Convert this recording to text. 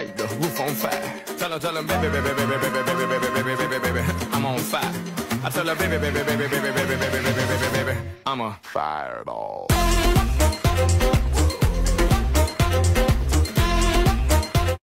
light the roof on fire. Tell her, baby, baby, baby, baby, baby, baby, baby, baby, baby, baby, I'm on fire. I tell her, baby, baby, baby, baby, baby, baby, baby, baby, baby, I'm a fireball.